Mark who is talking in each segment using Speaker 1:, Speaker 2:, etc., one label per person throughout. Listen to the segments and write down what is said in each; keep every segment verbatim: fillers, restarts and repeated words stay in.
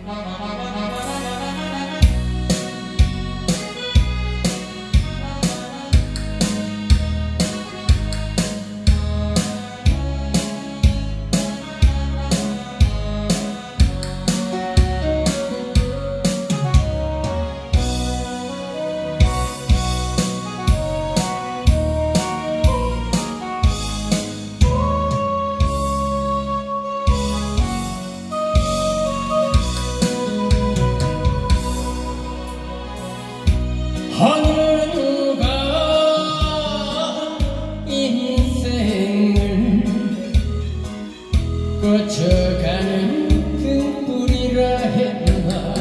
Speaker 1: 어느 누가 인생을 거쳐가는 등불이라 했나.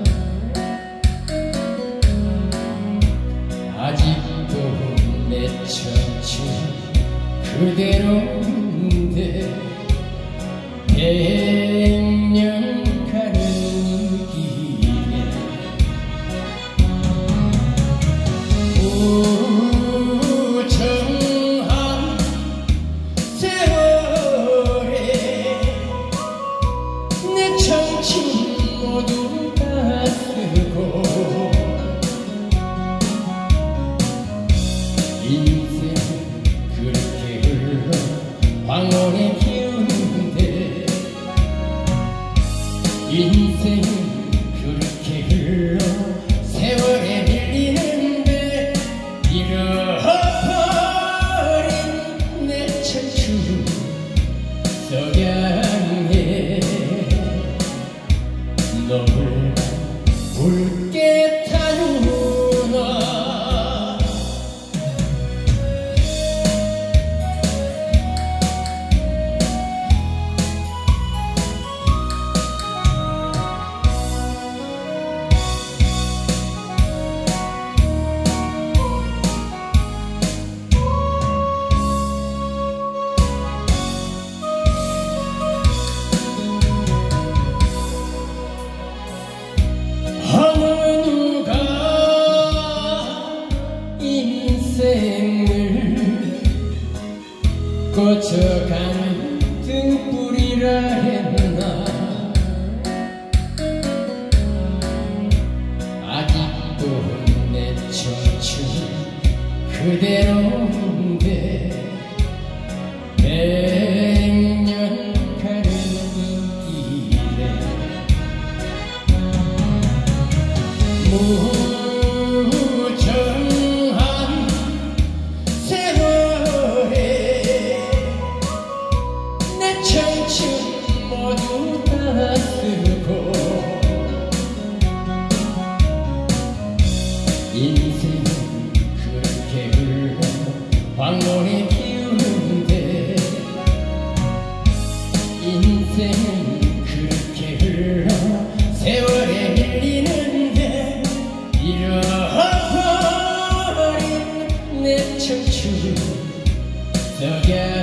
Speaker 1: 아직도 내 청춘 그대로인데 백년 가는 길에 우정한 세월에 내 청춘 모두 다 쓰고 인생 그렇게 흘러 황혼의 기운인데 인생 그렇게 흘러 세월에 밀리는데 잃어버린 내 청춘 석양에 너를 붉게 타누나. 어느 누가 인생을 거쳐가는 등불이라 했나. 아직도 내 청춘 그대로인데 백년 가는 길에 무정한 세월에 내 청춘 모두 다 쓰고 인생 그렇게 흘러 황혼의 기운인데 인생 그렇게 흘러 세월에 밀리는데 잃어버린 내 청춘 석양